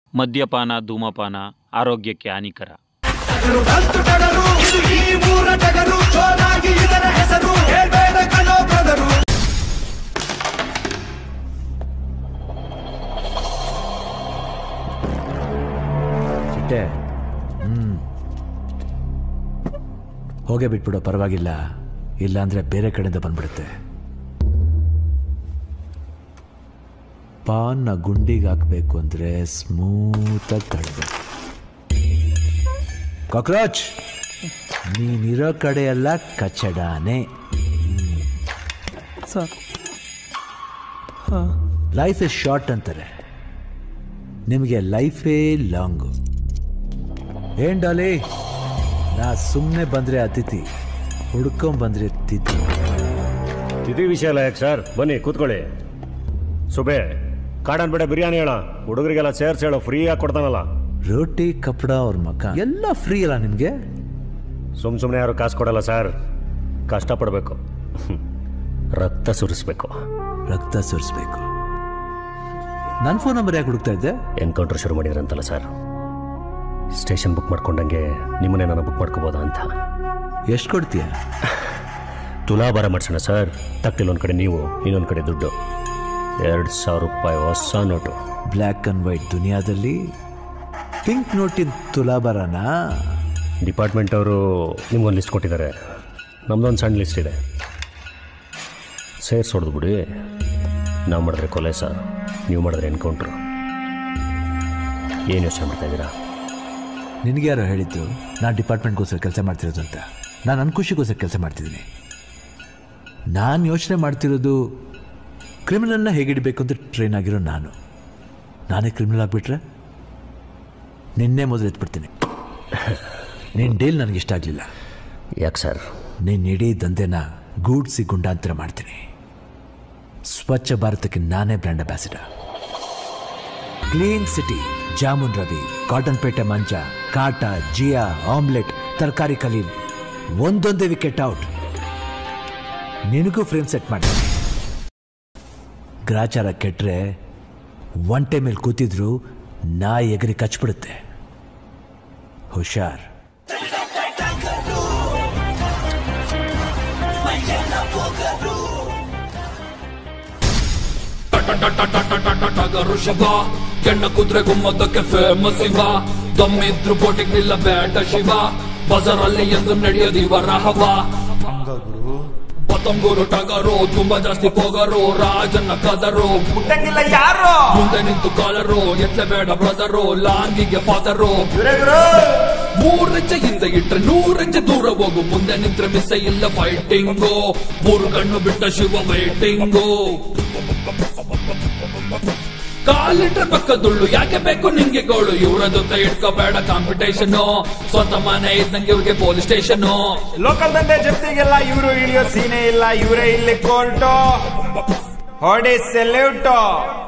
ಮದ್ಯಪಾನ ಧೂಮಪಾನ ಆರೋಗ್ಯಕ್ಕೆ ಹಾನಿಕರ. ಚಿಟ್ಟೆ ಹೋಗೇ ಬಿಟ್ಬಿಡೋ, ಪರವಾಗಿಲ್ಲ. ಇಲ್ಲಾಂದ್ರೆ ಬೇರೆ ಕಡೆಯಿಂದ ಬಂದ್ಬಿಡುತ್ತೆ. ಪಾನ್ನ ಗುಂಡಿಗೆ ಹಾಕ್ಬೇಕು ಅಂದ್ರೆ ಸ್ಮೂತಾಗಿ ತಡಬೇಕು. ಕಾಕ್ರೋಚ್, ನೀನಿರೋ ಕಡೆ ಎಲ್ಲ ಕಚಡಾನೆ. ಲೈಫ್ ಇಸ್ ಶಾರ್ಟ್ ಅಂತಾರೆ, ನಿಮಗೆ ಲೈಫೇ ಲಾಂಗು. ಏನ್ ಡಾಲಿ, ನಾ ಸುಮ್ಮನೆ ಬಂದ್ರೆ ಅತಿಥಿ, ಹುಡ್ಕೊಂಬಂದ್ರೆ ತಿಥಿ. ತಿಥಿ ವಿಷಯ ಅಲ್ಲ ಯಾಕೆ ಸರ್, ಬನ್ನಿ ಕೂತ್ಕೊಳ್ಳಿ. ಸುಬೆ ಕಾಡನ್ ಬೇಡ ಬಿರಿಯಾನಿ ಹೇಳ, ಹುಡುಗರಿಗೆಲ್ಲ ಸೇರ್ಸ್ ಹೇಳೋ, ಫ್ರೀ ಆಗಿ ಕೊಡ್ತಾನಲ್ಲ. ರೋಟಿ ಕಪಡ ಅವ್ರ ಮಕ್ಕ ಎಲ್ಲ ಫ್ರೀ ಅಲ್ಲ ನಿಮಗೆ? ಸುಮ್ಮನೆ ಯಾರು ಕಾಸು ಕೊಡಲ್ಲ ಸರ್, ಕಷ್ಟಪಡಬೇಕು, ರಕ್ತ ಸುರಿಸ್ಬೇಕು. ರಕ್ತ ಸುರಿಸ್ಬೇಕು. ನನ್ನ ಫೋನ್ ನಂಬರ್ ಯಾಕೆ ಹುಡುಕ್ತಾ ಇದ್ದೆ? ಎನ್ಕೌಂಟರ್ ಶುರು ಮಾಡಿದ್ರಂತಲ್ಲ ಸರ್, ಸ್ಟೇಷನ್ ಬುಕ್ ಮಾಡ್ಕೊಂಡಂಗೆ ನಿಮ್ಮನ್ನೇ ನಾನು ಬುಕ್ ಮಾಡ್ಕೋಬೋದಾ ಅಂತ. ಎಷ್ಟು ಕೊಡ್ತೀಯ? ತುಲಾಭಾರ ಮಾಡಿಸೋಣ ಸರ್. ತಕ್ತಿಲ್ಲೊಂದು ಕಡೆ ನೀವು, ಇನ್ನೊಂದು ಕಡೆ ದುಡ್ಡು. 2,000 ರೂಪಾಯಿ ಹೊಸ ನೋಟು. ಬ್ಲ್ಯಾಕ್ ಆ್ಯಂಡ್ ವೈಟ್ ದುನಿಯಾದಲ್ಲಿ ಪಿಂಕ್ ನೋಟಿನ ತುಲಾಭಾರನಾ? ಡಿಪಾರ್ಟ್ಮೆಂಟ್ ಅವರು ನಿಮ್ಗೊಂದು ಲಿಸ್ಟ್ ಕೊಟ್ಟಿದ್ದಾರೆ, ನಮ್ಮದೊಂದು ಸಣ್ಣ ಲಿಸ್ಟ್ ಇದೆ. ಸೇರ್ಸ್ ಹೊಡೆದು ಬಿಡಿ. ನಾವು ಮಾಡಿದ್ರೆ ಕೊಲೆ ಸರ್, ನೀವು ಮಾಡಿದ್ರೆ ಎನ್ಕೌಂಟ್ರು. ಏನು ಯೋಚನೆ ಮಾಡ್ತಾ ಇದ್ದೀರಾ? ನಿನಗೆ ಯಾರೋ ಹೇಳಿದ್ದು ನಾನು ಡಿಪಾರ್ಟ್ಮೆಂಟ್ಗೋಸ್ಕರ ಕೆಲಸ ಮಾಡ್ತಿರೋದು ಅಂತ? ನಾನು ನನ್ನ ಖುಷಿಗೋಸ್ಕರ ಕೆಲಸ ಮಾಡ್ತಿದ್ದೀನಿ. ನಾನು ಯೋಚನೆ ಮಾಡ್ತಿರೋದು ಕ್ರಿಮಿನಲ್ನ ಹೇಗಿಡಬೇಕು ಅಂತ ಟ್ರೈನ್ ಆಗಿರೋ ನಾನೇ ಕ್ರಿಮಿನಲ್ ಆಗಿಬಿಟ್ರೆ ನಿನ್ನೆ ಮೊದಲು ಎತ್ಬಿಡ್ತೀನಿ. ನಿನ್ನ ಡೀಲ್ ನನಗಿಷ್ಟ ಆಗಲಿಲ್ಲ. ಯಾಕೆ ಸರ್? ನಿನ್ನ ಇಡೀ ದಂಧೆನ ಗೂಡ್ಸಿ ಗುಂಡಾಂತರ ಮಾಡ್ತೀನಿ. ಸ್ವಚ್ಛ ಭಾರತಕ್ಕೆ ನಾನೇ brand ambassador. Clean city, Jamun Ravi, Cottonpet Manja, ಕಾಟ, ಜಿಯಾ, ಆಮ್ಲೆಟ್, ತರಕಾರಿ ಕಲೀಲ್, ಒಂದೊಂದೇ ವಿಕೆಟ್ ಔಟ್. ನಿನಗೂ ಫ್ರೇಮ್ ಸೆಟ್ ಮಾಡಿ. ಗ್ರಾಚಾರ ಕೆಟ್ಟರೆ ಒಂಟೆ ಮೇಲೆ ಕೂತಿದ್ರು ನಾಯಿ ಎಗರಿ ಕಚ್ಬಿಡುತ್ತೆ. ಹುಷಾರ್. ಶಿವ ಕೆಣ್ಣ ಕುದ್ರೆ ಗುಮ್ಮದಕ್ಕೆ ಫೇಮಸ್ ಇವ, ದಮ್ಮಿದ್ರು ಬೋಟಿಗೆ ನಿಲ್ಲ ಬೇಟ ಶಿವ, ಬಜಾರಲ್ಲಿ ಎಂದು ನಡೆಯೋದು ಇವರ ಹವ. ಪತಂಗೂರು ಟಗರು ತುಂಬಾ ಜಾಸ್ತಿ ಪೋಗರು, ರಾಜನ್ನ ಕದರು ಮುಟ್ಟಂಗಿಲ್ಲ ಯಾರು, ಮುಂದೆ ನಿಂತು ಕಾಲರು, ಎತ್ತ ಬೇಡ ಬ್ರದರು, ಲಾಂಗಿಗೆ ಫಾದರು. 3 ಹೆಜ್ಜೆ ಹಿಂದೆ ಇಟ್ರೆ 100 ಹೆಜ್ಜೆ ದೂರ ಹೋಗು, ಮುಂದೆ ನಿಂತ್ರೆ ಮಿಸ್ ಇಲ್ಲ ಫೈಟಿಂಗು, 3 ಕಣ್ಣು ಬಿಟ್ಟ ಶಿವ ವೈಟಿಂಗು. ಕಾಲಿಟ್ರೆ ಪಕ್ಕದುಳ್ಳು, ಯಾಕೆ ಬೇಕು ನಿಂಗೆ ಗೋಳು, ಇವರ ಜೊತೆ ಇಟ್ಕೋಬೇಡ ಕಾಂಪಿಟೇಷನ್, ಸ್ವಂತ ಮನೆ ಇದ್ದಂಗೆ ಇವ್ರಿಗೆ ಪೊಲೀಸ್ ಸ್ಟೇಷನ್. ಲೋಕಲ್ ದಂಧೆ ಜಪ್ತಿಗೆಲ್ಲ ಇವರು ಇಳಿಯೋ ಸೀನೆ ಇಲ್ಲ, ಇವರೇ ಇಲ್ಲಿ ಕೋರ್ಟು ಹೊಡಿ ಸೆಲ್ಯೂಟು.